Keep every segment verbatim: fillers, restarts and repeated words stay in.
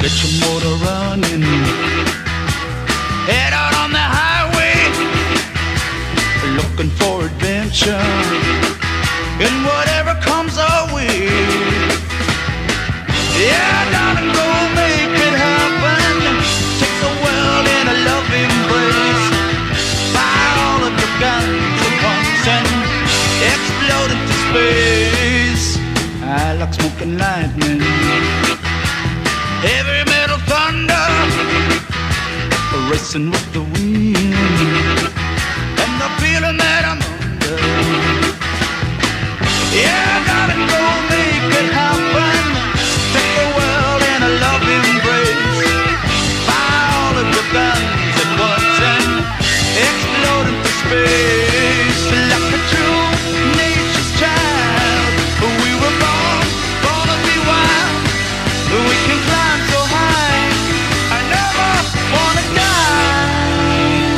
Get your motor running, head out on the highway, looking for adventure in whatever comes our way. Yeah, darling, go make it happen. Take the world in a love embrace. Fire all of your guns at once and explode into space. I like smoking lightning, heavy metal thunder, racing with the wind, and the feeling that I'm under. Yeah, darling, go make it happen. Take the world in a love embrace. Fire all of your guns at once and explode into space. Like a true nature's child, we were born, born to be wild. We can climb so high, I never wanna die.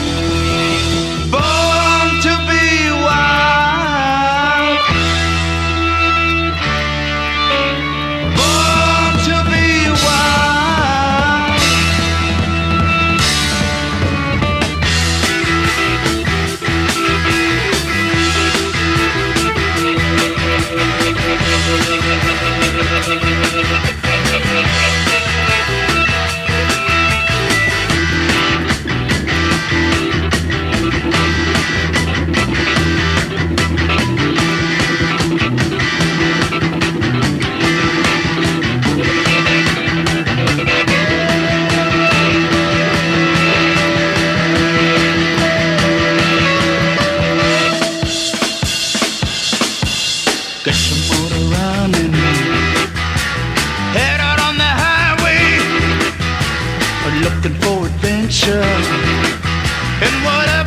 Born to be wild, born to be wild. Get your motor running, head out on the highway, looking for adventure and whatever